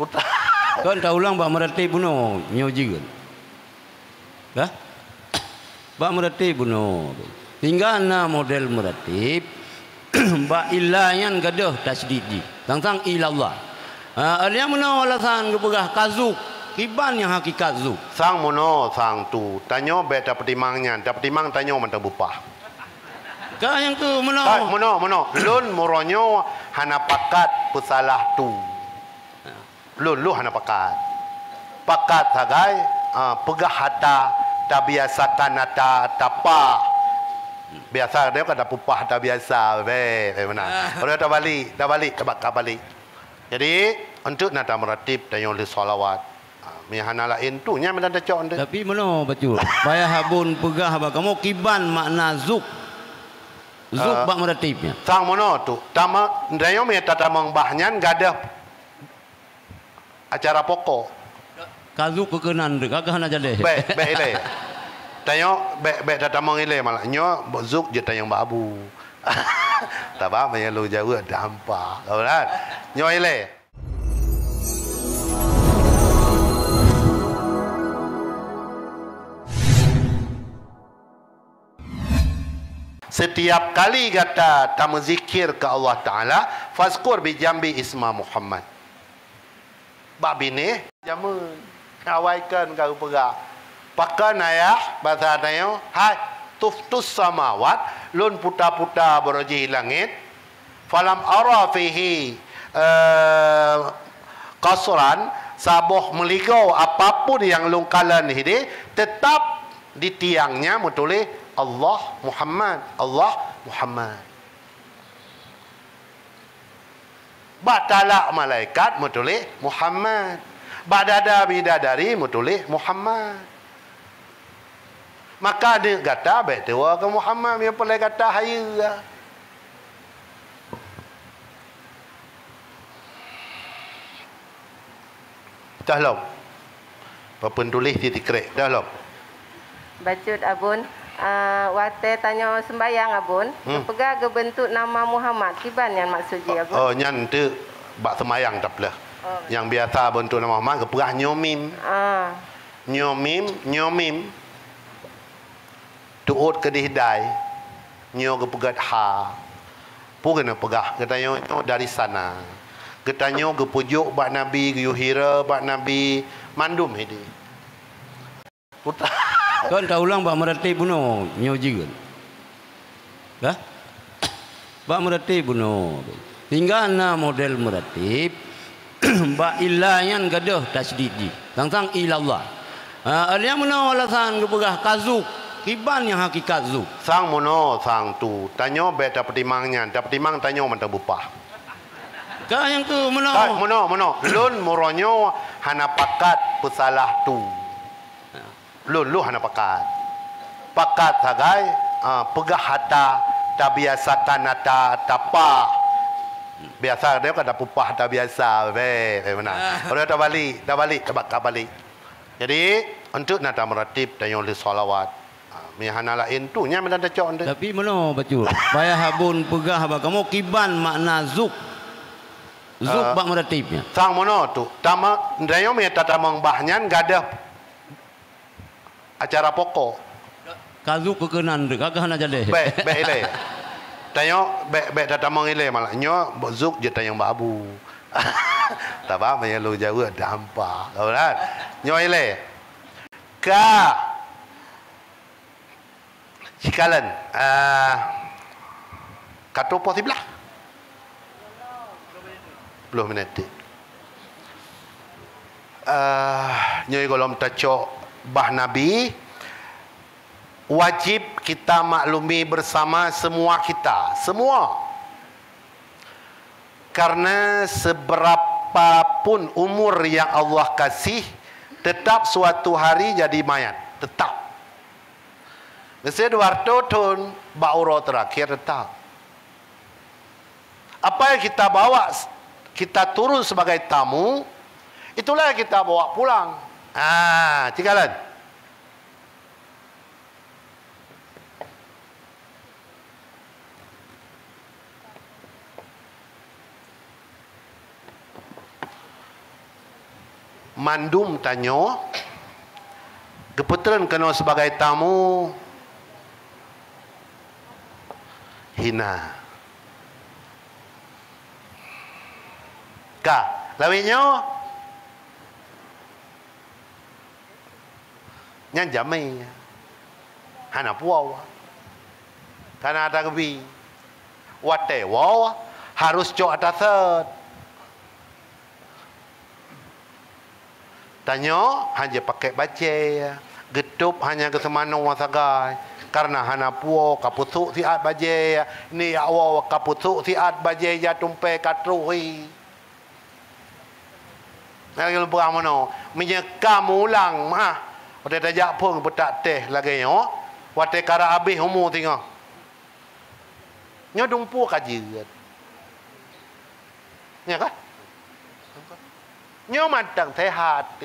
Kan tak ulang bak meratib buno nyojigan. Dah? Bak meratib buno. Tinggal na model meratib bak ilayan gadah tasdidi. Tang-tang ilallah. Dia mana alasan kepegah kazuk. Kiban yang hakikat zuk. Sang mono sang tu. Tanyo bet dapat timangnya. Dapat timang tanyo mantap bupah. Kah yang tu mana? Mono. Lun moronyo hana pakat pesalah tu. Lu hana pakat. Pakat sagai pegah hata tak biasakan hata tapa. Biasa dia kan dah pupah dah biasa. Mana? Kalau dah balik balik. Jadi untuk nada meratib dan yang solawat. Mihana lain tu nya medan cok. Tapi mana betul? Bayar habun pegah bak kamu kiban makna zuk. Zuk bak meratibnya. Sang mono tu. Tama ndayo me tatamang bahnyan gadah acara pokok. Kazuk kekenan dek agak hana jadeh. Baik ile. Tanyo baik tatamang ile malah nyo zuk je tayang babu. Tak apa yang lu jauh dampak. Tahu kan? Nyo ile. Setiap kali kata tamu zikir ke Allah Ta'ala, fazkur bi jambi isma Muhammad. Bak bini, jamun. Awaikan kau perak. Pakan ayah, bahasa tayo, hai, tuftus samawat, lun puta-puta beroji langit, falam ara fihi qasran, saboh meligau apapun yang lungkalan ini, tetap di tiangnya menulis Allah Muhammad. Batala malaikat menulis Muhammad. Badada bidadari menulis Muhammad. Maka dia kata baik tua ke Muhammad dia boleh kata haya. Dah lom. Penulis di tikrek dah lom. Bacut abun. Wate tanya sembayang abun, pegah ke bentuk nama Muhammad. Kiban yang maksud dia abun? Oh, nyan tu bak sembayang tak belah. Yang biasa bentuk nama Muhammad kepegah nyomim. Nyomim. Tuut ke dihdai. Nyo kepegat ha. Pun kena pegah. Katanya dari sana. Katanya ke pujuk bak Nabi, ke yuhira bak Nabi mandum ini. Kan tak ulang bak meratib buno nyojigan. Dah? Bak meratib buno. Tinggal na model meratib bak ilayan gadah tasdidi. Tang-tang ilallah. Dia mana alasan kepegah kazuk. Kiban yang hakikat zuk. Sang mono sang tu. Tanyo bet dapat timangnya. Dapat timang tanyo mantap bupah. Kah yang tu mana? Mono. Lun moronyo hana pakat pesalah tu. Lu hana pakat. Pakat sagai pegah hata tak biasakan hata tapa. Biasa dia kan dah pupah dah biasa. Mana? Kalau dah balik balik. Jadi untuk nada meratib dan yang solawat. Mihana lain tu nya medan cok. Tapi mana betul? Bayar habun pegah bak kamu kiban makna zuk. Zuk bak meratibnya. Sang mono tu. Tama ndayo me tatamang bahnyan gadah acara pokok. Kazuk kekenan dek agak hana jadeh. Baik ile. Tanyo baik tatamang ile malah nyo zuk je tayang babu. Tak apa yang lu jauh dampak. Tahu kan? Nyo ile. Ka Cikalan. Kata apa sebelah? 10 minit. Nyoi golom tacok bah Nabi wajib kita maklumi bersama semua kita. Semua. Karena seberapapun umur yang Allah kasih tetap suatu hari jadi mayat. Tetap. Mesti 200 tahun bauro terakhir tetap. Apa yang kita bawa, kita turun sebagai tamu, itulah yang kita bawa pulang. Cikalan. Mandum tanyo. Keputeran kena sebagai tamu. Hina. Ka, lawinyo. Nyan jamai. Hana puawa. Karena ada kebi. Wate wawa. Harus cok atasat. Tanyo hanya pakai baca. Getup hanya ke semana wasagai. Karena hana puo kapusuk siat baje. Ni awa kapusuk siat baje ya tumpe katruhi. Lagi lupa mana? Menyekam ulang mah. Wate tajak pun betak teh lagi yo. Wate kara habis umur tengok. Nyo dumpu kajian. Ya kan? Nyo matang sehat tu.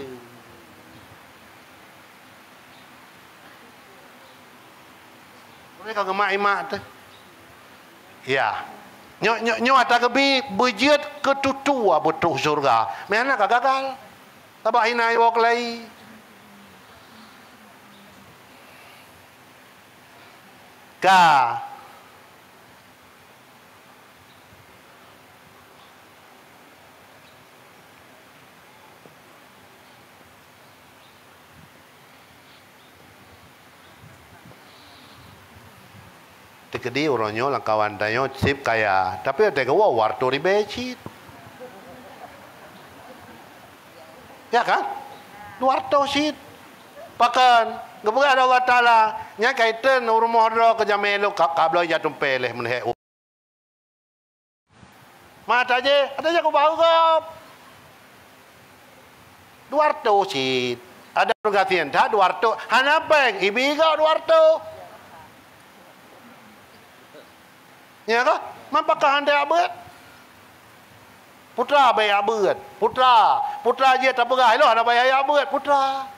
Mereka gemak imak tu. Ya. Nyo ada kebi berjit ke tutu betul surga. Mana kah gagal? Tabak hinai wak lagi. Ka. Tekedi orangnya langkawan tanyo sip kaya. Tapi ada kewa warto ribecit. Ya kan? Warto sit. Pakan. Kebuka ada Allah Ta'ala. Nya kaitan rumah ada ke jamelo kablo jatuh peleh menhe. Mata aja. Ada je aku bau kop. Warto sit. Ada pergatian. Tak warto. Hana bang. Ibi kau warto. Ya kah? Mampakah anda abad? Putra bayar abad. Putra je tak perah. Hello, anda bayar abad. Putra.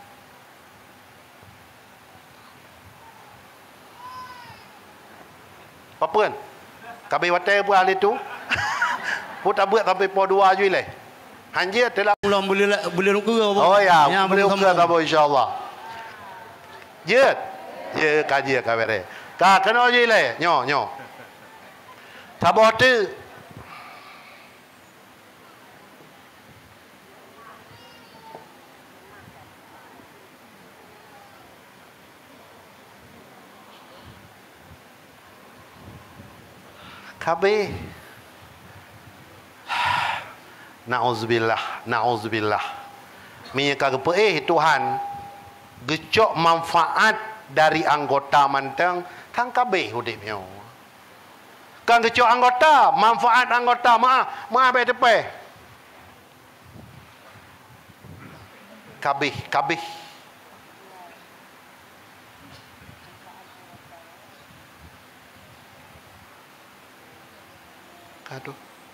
Apa kan? Kabe watai pun ahli tu. Putra abad sampai po 2 je leh. Hanya telah Ulang boleh luka ke apa? oh ya, boleh luka kamu insya-Allah. Je. Je kaji kabere. Ka kena je leh. Nyo. Tabah tu. Kabeh. Na'udzubillah. Menyeka kepe Tuhan. Gecok manfaat dari anggota manteng tang kabeh hudip nyo. Kan kecok anggota, manfaat anggota, maaf tepe. Kabih. Kado.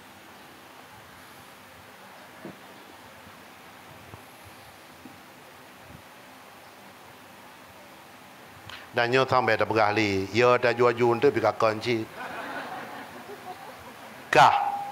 Dan nyo sampai dah berahli, ya dah jual-jual tu bika kunci. Kah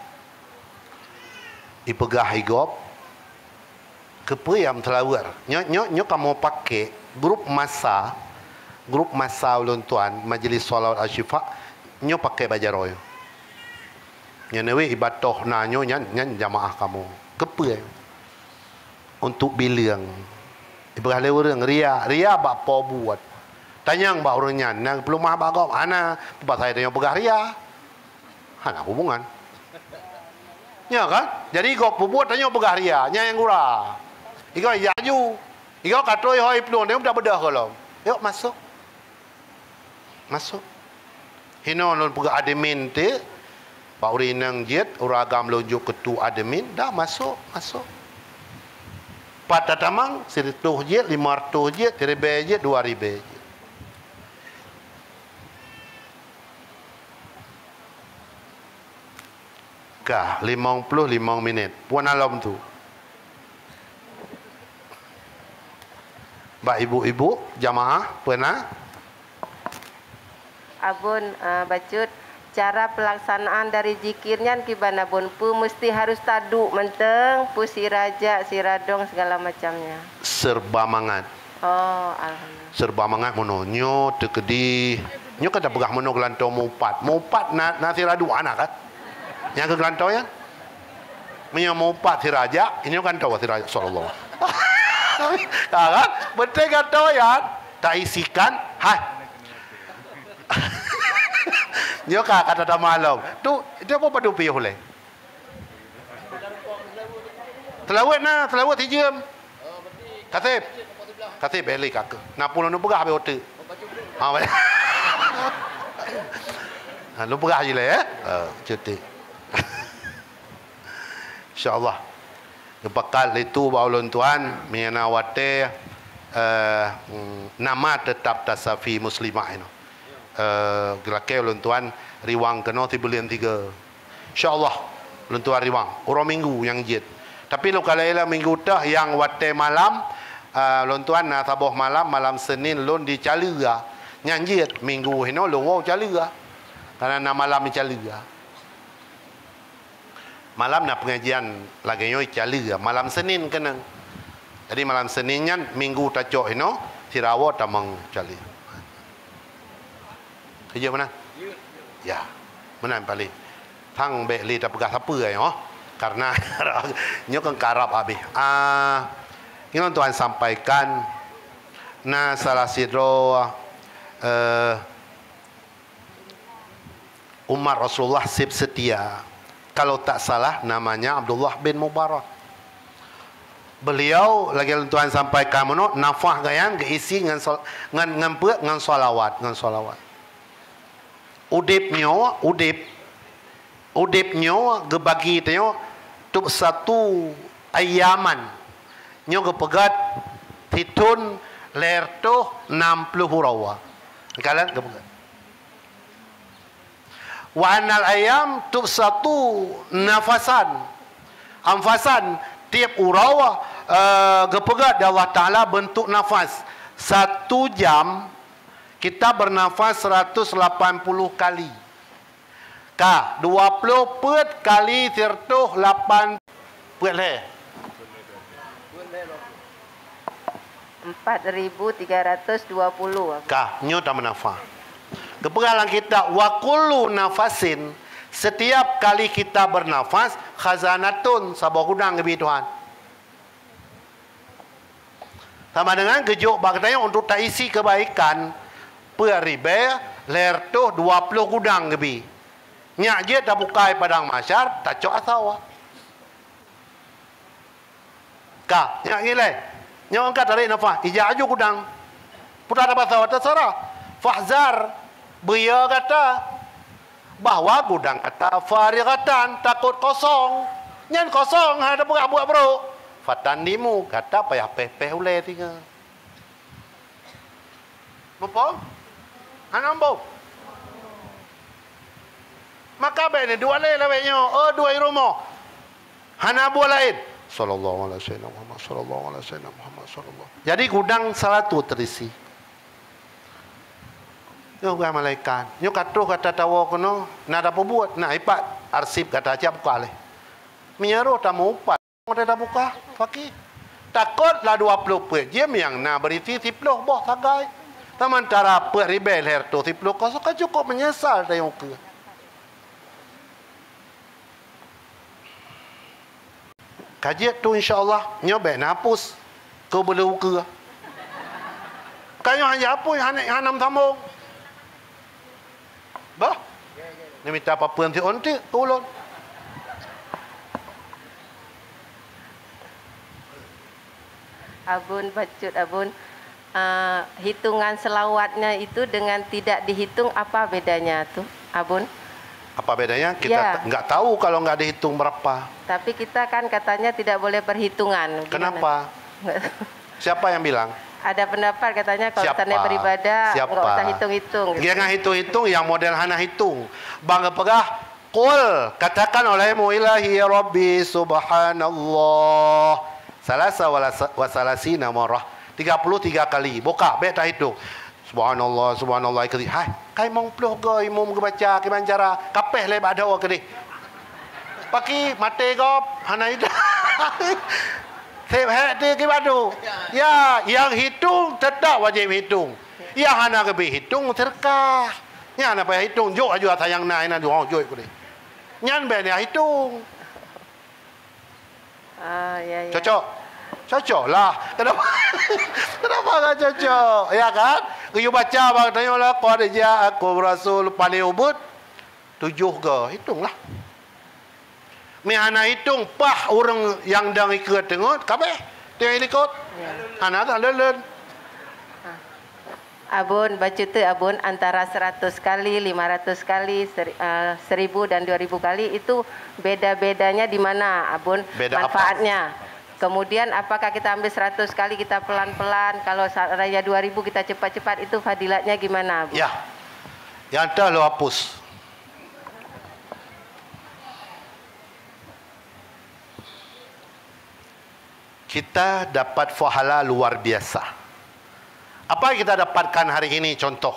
ipegah higop kepe yang telawar nyo kamu pakai grup masa ulun tuan majlis solat asyifa nyo pakai bajaroy nyo newe ibatoh na nyo nyan jamaah kamu kepe untuk bilang ipegah lewurang ria bak po buat tanyang bak urang nyan nang belum mah bagop ana tempat saya tanya pegah ria hana hubungan. Ya kan? Jadi kau buat tanya pegah ria, nya yang gura. Iko yaju. Iko katoi hoi plon, dia dah bedah kalau. Yuk masuk. Hino non pegah admin te. Pak urinang jet, uragam lonjuk ketua admin, dah masuk. Pada tamang 100 jet, 500 jet, 1000 jet, 2000 jet. Kah 55 minit. Puan alam tu. Mbak ibu-ibu jamaah pernah? Abun bacut cara pelaksanaan dari zikirnya gimana Bun? Pu mesti harus taduk menteng, pu siraja, siradong segala macamnya. Serba mangat. Oh, alhamdulillah. Serba mangat mono. Nyo tekedi. Nyo kata pegah mono gelantau mupat. Mupat na siradu anak kan? Yang ke gelantau ya? Menyo mupat siraja, ini kan tahu siraja sallallahu. Kan? Betul kan tahu ya? Tak isikan, hai. Nyo kata malam. Tu dia apa padu piye oleh? Telawat hijam. Katib beli kakak. Nak pulang nu pegah habis hotel. Ha baik. Lu pegah je lah ya. Cuti. InsyaAllah. Bakal itu baulun tuan menyana wate nama tetap tasafi muslimah ini. Gelake ulun tuan riwang kena tibulian 3. InsyaAllah ulun tuan riwang. Orang minggu yang jid. Tapi lu kalau ialah minggu dah yang wate malam ulun tuan saboh malam Senin lun di Calega. Nyanjit minggu ini lu wow Calega. Karena malam di Calega. Malam nak pengajian lagi nyoi Calega. Malam Senin kena. Jadi malam Seninnya minggu tacok ini Tirawa tamang Calega. Kerja mana? Ya. Mana yang paling? Tang beli tak pegah siapa ya? Karena nyo kan karap habis. Ini tuan sampaikan na salah sidro Umar Rasulullah sib setia. Kalau tak salah namanya Abdullah bin Mubarak. Beliau lagi tuan sampaikan mono nafah gayan keisi ngan solawat. Udip nyo gebagi tyo tuk satu ayaman nyo gepegat hitun lerto 60 hurawa. Kalian gepegat. Wa anal ayam tuk satu nafasan. Anfasan tiap urawa gepegat di Allah Ta'ala bentuk nafas. 1 jam kita bernafas 180 kali. 20 pet kali tirtuh 8 pet le. 4.320. Nyo tak menafas. Kepegalan kita wa kullu nafasin, setiap kali kita bernafas khazanatun sabah gudang ke Tuhan. Sama dengan kejuk bagtanya untuk tak isi kebaikan peribe lertuh 20 gudang ke nyak je tak bukai padang masyar tak cok asawa. Nyak gile. Nyak angkat tarik nafas. Ija aju gudang. Putar dapat asawa terserah. Fahzar. Buya kata bahawa gudang kata farigatan takut kosong. Nyan kosong ada buat bro. Fatan dimu kata payah peh uleh tiga. Apa? Hanambo. Maka bene dua le lawenya, dua rumah. Hana buah lain. Sallallahu alaihi wasallam Muhammad sallallahu alaihi wasallam Muhammad sallallahu. Jadi gudang salatu terisi. Yo gua malaikat. Yo kata tawa kono, nak apa buat? Nak ipat arsip kata aja buka leh. Menyaruh tak mau upat. Mau tak buka, fakir. Takutlah 20 pet. Dia yang nak berisi 10 boh sagai. Sementara pet ribel her tu 10 kosong kan cukup menyesal dah yang ke. Kajian tu insya-Allah nyoba hapus ke belum ke. Kayu hanya apa yang hanam sambung. Bah. Ni minta apa pun si onti ulun. Abun bacut abun. Hitungan selawatnya itu dengan tidak dihitung apa bedanya tuh, Abun? Apa bedanya? Kita nggak tahu kalau nggak dihitung berapa. Tapi kita kan katanya tidak boleh berhitungan. Kenapa? Siapa yang bilang? Ada pendapat katanya kalau kita beribadah nggak usah hitung-hitung. Gitu. Jangan hitung-hitung yang model hana hitung. Bangga pegah. Qul katakan olehmu ilahi ya Rabbi subhanallah. Salasa wa salasina marrah. 33 kali. Buka, baik tak hitung. Subhanallah, subhanallah ke hai, kai mong ploh go imum ke baca ke bancara, kapeh le bado ke di. Paki mate gop hana itu. Sep he te ke bado. Ya, yang hitung tetap wajib hitung. Ya hana ke hitung terkah. Ya hana payah hitung jok aju sayang nai na jok jok ke di. Nyan be ni hitung. Ya. Cocok. Cocok lah. Kenapa? Kenapa tak cocok? Ya kan? Kau baca bang tanya lah. Kau ada je aku Rasul paling ubud 7 ke? Hitunglah. Mihana hitung pah orang yang dang ikut tengok. Kabeh. Tengok ikut. Hana tak lelen. Abun baca tu abun antara 100 kali, 500 kali, 1000 dan 2000 kali itu beda-bedanya di mana abun Beda manfaatnya. Apa? Kemudian apakah kita ambil 100 kali kita pelan-pelan, kalau raya 2000 kita cepat-cepat, itu fadilatnya gimana, Bu? Ya. Yang dah lo hapus. Kita dapat pahala luar biasa. Apa yang kita dapatkan hari ini contoh?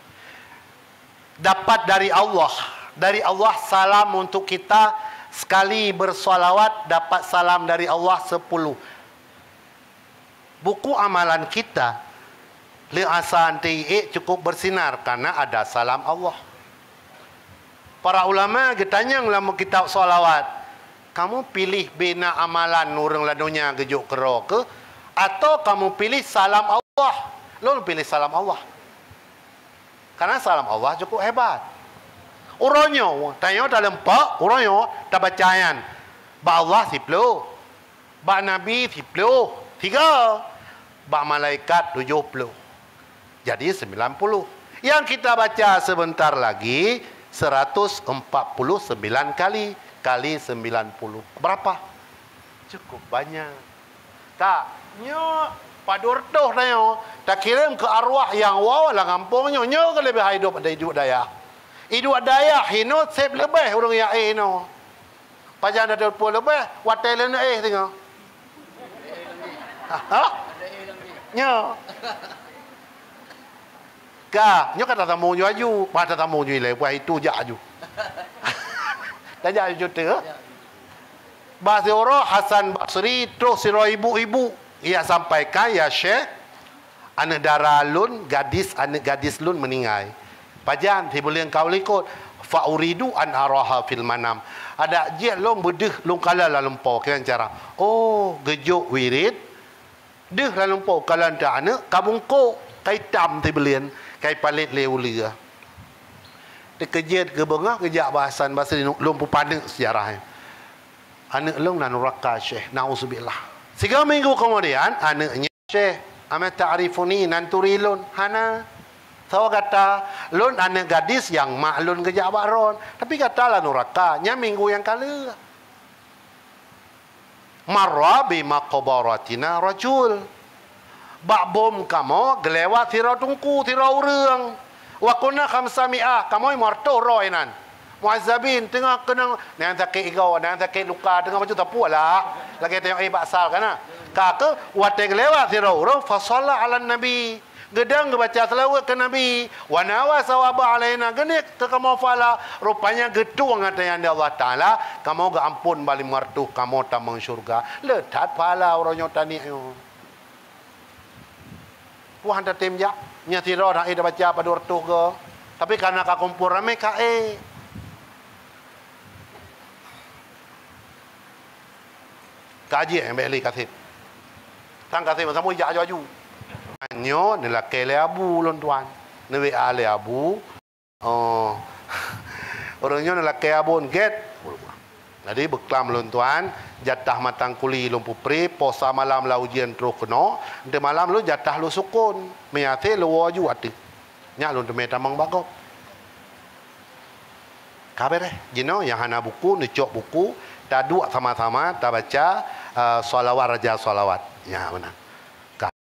Dapat dari Allah. Dari Allah salam untuk kita. Sekali bersolawat dapat salam dari Allah 10. Buku amalan kita li asan ti'ik cukup bersinar karena ada salam Allah. Para ulama ditanya dalam kitab solawat, kamu pilih bina amalan orang ladunya gejuk kero ke atau kamu pilih salam Allah? Lu pilih salam Allah. Karena salam Allah cukup hebat. Uronyo, tanya dalam pak, uronyo tak bacayan. Ba Allah 10, ba Nabi 10, 3, ba malaikat 70. Jadi 90. Yang kita baca sebentar lagi 149 kali 90. Berapa? Cukup banyak. Tak, nyo padur toh tanya, tak kirim ke arwah yang wow lah kampungnya, nyo ke lebih hidup ada hidup daya. Hidup daya hino sep lebih orang yang hino. Pajan ada 20 lebih, watai lena tengok. Ha? Nyo. Ka, nyo kata tamu nyo aju, mata tamu nyo ile, wah itu jak aju. Dah jak aju tu. Bahasa orang Hasan Basri terus sira ibu-ibu ia sampaikan ya Syekh, anak dara lun gadis anak gadis lun meninggal. Pajan ti boleh engkau likut fa uridu an araha fil manam. Ada je long bedeh long kala la lumpau kan cara. Oh, gejuk wirid. Deh la lumpau kala dak anak kabungko kai tam ti belian kai palit leulia. Dekejet ke bengah kejak bahasan bahasa lumpu pandang sejarah. Anak long nan neraka Syekh, nauzubillah. 3 minggu kemudian anaknya Syekh, amat ta'rifuni nan turilun hana. Tahu kata, lun anak gadis yang maklun kejak baron. Tapi katalah neraka, nya minggu yang kala. Marra bi maqbaratina rajul. Bak bom kamu gelewat tira tungku tira urang. Wa kunna khamsami'ah, kamu marto roy nan. Muazzabin tengah kena nang sakit igau, nang sakit luka tengah macam tapu lah. Lagi tengok baksal kana. Kata wa gelewat tira urang fa shalla ala nabi. Gedang baca selawat ke Nabi. Wa nawa sawaba alaina genik ke kamu fala. Rupanya getuang kata yang Allah Ta'ala. Kamu ga ampun balik martuh. Kamu tamang syurga. Letat pala orangnya tani. Puan tak temjak. Nyati roh dah baca pada ortuh ke. Tapi karena kau kumpul ramai kae. Kaji yang beli kasih. Tang kasih masa mu ijak aju. Anyo ni la kele abu lon tuan. Ni ale abu. Oh. Orangnya ni la ke abun get. Jadi beklam lon tuan, jatah matang kuli lon pupri, posa malam la ujian terus kena, de malam lu jatah lu sukun. Meate lu waju ati. Nya lon teme tamang bagop. Kabar jino yang hana buku, ni cok buku, ta dua sama-sama ta baca salawat raja salawat. Ya benar.